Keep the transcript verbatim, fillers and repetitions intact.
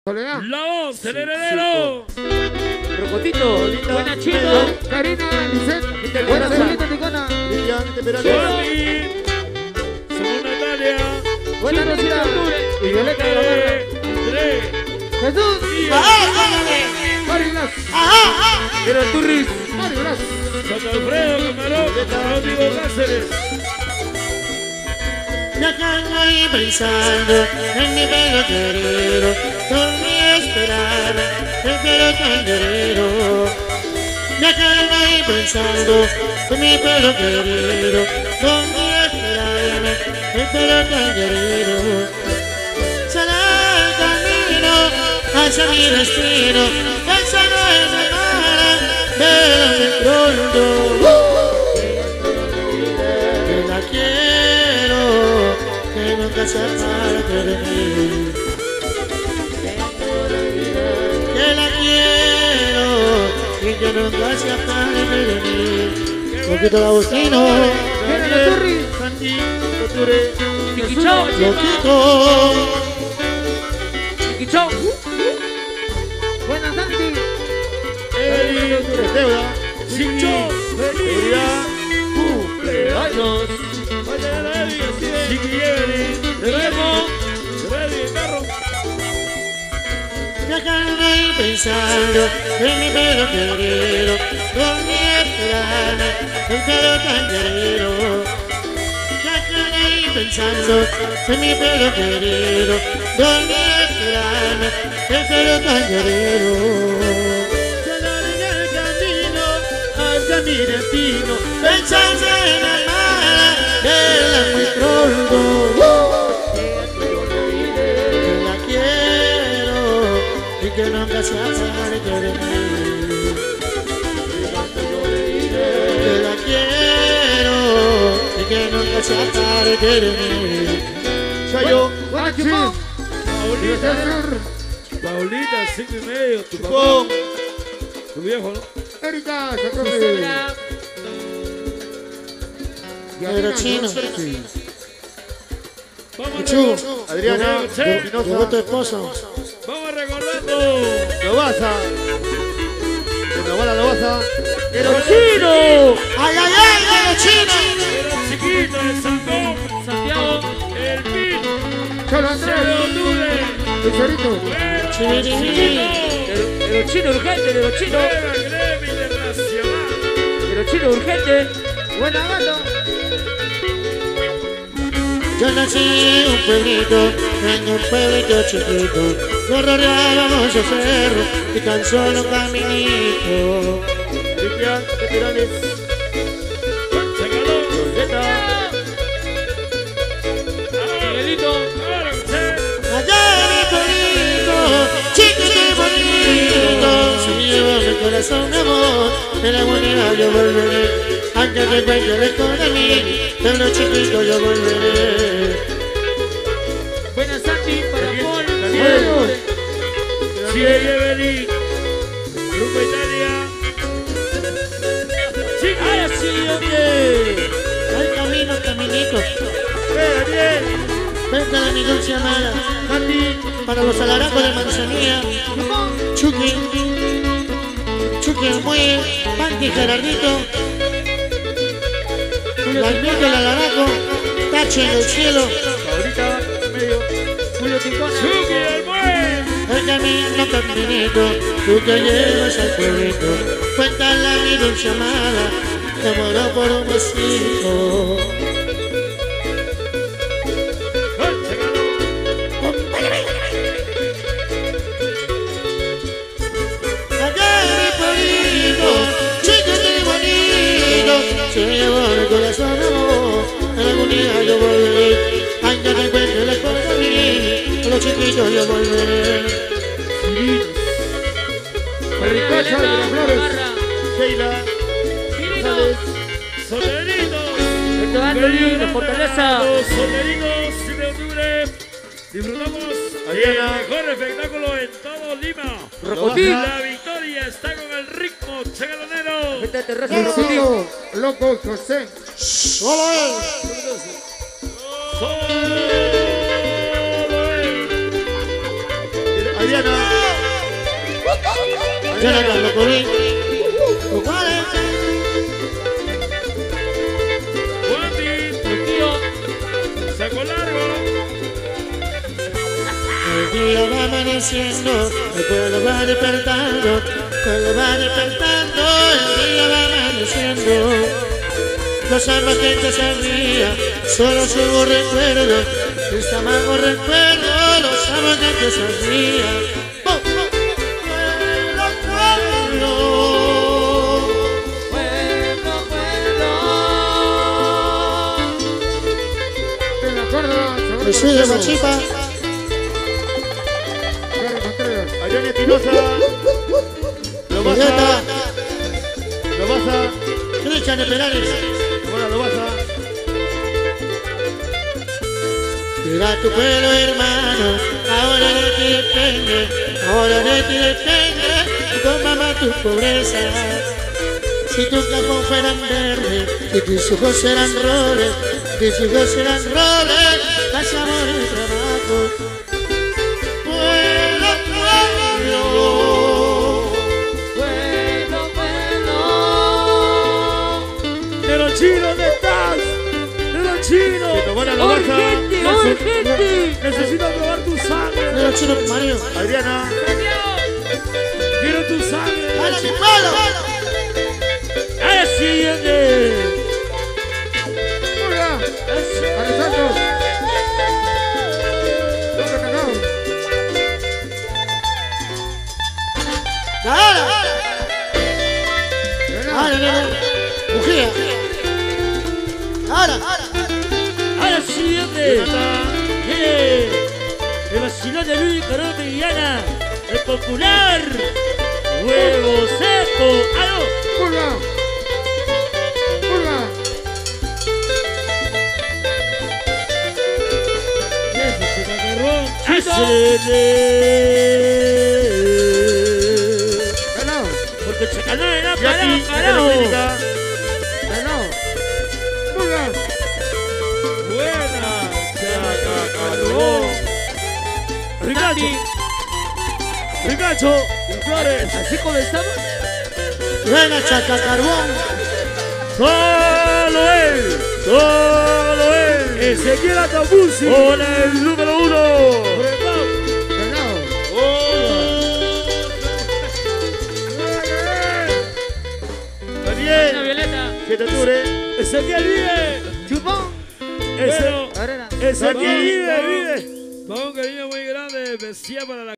La voz, el heredero. Rocotito, buena chica. Karina, Lisette, buena Buena Ticona. Lilian de Perales. Suami. Según Natalia. Buena Rosita. Y Violeta de la Barra. Andrés. Jesús. Marinas, Pero Turris. Marinas, San Alfredo, Camarón. Rodrigo Cáceres. Me acabo ahí pensando en mi pelo querido, dormí a esperarme, el pelo tan querido. Me acabo ahí pensando en mi pelo querido, dormí a esperarme, el pelo tan querido. Será el camino hacia mi destino, pensando en mi mala, pero de pronto que la quiero, que nunca se aparte de mí, que la quiero y que nunca se aparte de mí. Loquito de Agustino, Viene la Turris. Santi, Toture. Chiquichón. Loquito, Chiquichón. Buena Santi. Eri. Deuda. Chicho. Seguridad. cumpleaños. Vaya la Eri. Chiqui Evelyn. Remo, Ready, carro. me acabo ahí pensando en mi pelo querido, dormí a esperarme, el pelo tan querido. Me acabo ahí pensando en mi pelo querido, dormí a esperarme, el pelo tan querido. Llegaré en el camino hacia mi destino, pensando en amar, verla muy pronto. Que la quiero y que nunca se aparte de mí. Que la quiero y que nunca se aparte de mí. Chayo. Buena Chupón. Paulita. Paulita, cinco y medio. Tu papá. Chupón. Tu viejo, ¿no? Erika, Sacrofe. Gisela. Pero chino. Vamos Chu. a Adriana. Llegó tu Espinosa. esposo. Vamos recordando. Lobaza. Una bola Lobaza. ¡Pero chino! ¡Ay, ay, ay, los chinos! Era chiquito, el Sandón. Santiago. El Pin. Cholo Cero Andrés, Dule. Lucerito, Pero Chirirí. pero chino urgente, pero chino, Era Gremio Internacional. pero chino urgente. Buena Gato. Yo nací en un pueblito, en un pueblito chiquito. Nos rodeábamos de cerro y tan solo un caminito. Cristian de Perales. Se ganó. Zeta. Miguelito. Allá en mi pueblito, chiquito y bonito, se lleva mi corazón, mi amor, de la humanidad yo volveré. Aunque te cuente lejos de mí, de lo chiquito yo volveré. Buena Santi para Paul. Daniel. Sí, Evelyn. Grupo Italia. Ahora sí, oye, al camino, caminito, Eh, Daniel. vente de mi dulce amada, Santi. para los alaracos de manzanilla, Chucky, Chucky el muelle, Panty Gerardito, la almita del alaraco, Tache en el cielo, Paulita. Medio. Julio Ticona. Chucky el buen. el camino, caminito, tú te llevas al pueblito, cuéntale a mi dulce amada, te muero por un besito. Se ganó. Allá en mi pueblito, chiquito y bonito, se llevó mi corazón, amor, en algún día yo volveré, aunque te encuentre lejos de mí, a los chiquitos yo volveré. Maricocha de las Flores, Sheila. Quirino. Soleritos. Héctor Anthony de Fortaleza. Los soleritos siete de octubre. Disfrutamos Adriana. el mejor espectáculo en todo Lima. Rocotín, La victoria está con el ritmo chagalonero. vete a terraza, Rocotín, Loco José, Solo él. Solo él. Adriana. Jonathan Locorí. Los cuales Wandy, El tío. saco largo. el día va amaneciendo, el pueblo va despertando, el pueblo va despertando, el día va amaneciendo. Los amantes al día, solo subo recuerdos, mis amargos recuerdos, los amantes al día. ¡Oh, oh! Pueblo, pueblo. En la cuerda, segundo Me sigue tercero. Machipa, Carlos Contreras. Adriana Espinosa. Lo vas Julieta, a. Lo vas a. Cristian de Perales. Ahora lo vas a. Mira tu pueblo hermano, ahora de ti depende, ahora de ti depende, tu mamá tu pobreza. Si tus campos fueran verdes, si tus ojos serán robles, si tus ojos serán robles, vas a morir trabajo. Pueblo, pueblo. Pueblo, pueblo. De los chinos, ¿dónde estás? De los chinos. Que tomara lo vas a. Urgente, urgente. Necesito probar tu sangre. Mira chino Mario. Adriana. Quiero tu sangre. ¡Para mi pueblo! Ahora sí, ¿dónde? Hola. Mario Santos. Otro cacao. ¡Ahora! Venado. ¡Ahora, nene! ¡Bujía! ¡Ahora! Ahora sí, ¿dónde? Jonathan. ¡Eh! El vacilón de Luis Corón Meridiana, el popular Huevo Seco. ¡Aló! Pulga. Pulga. Ese chacarrón. ¡Hácele! Venado. Porque el chacarrón era Jackie, parado, de parado. Telefónica. Venado. Pulga. Buena. Chacarrón. Ricacho. Ricacho. Flores. ¿Así comenzamos? ¡Buena chaca carbón! Solo él. Solo él. Ezequiel Atabusi. Con el número uno. Venado. Buena, Daniel. Violeta. siete de octubre. Ezequiel vive. Chupón. Ese- Arena. Ezequiel Daniel. vive, vive. Con un cariño muy grande, especial para la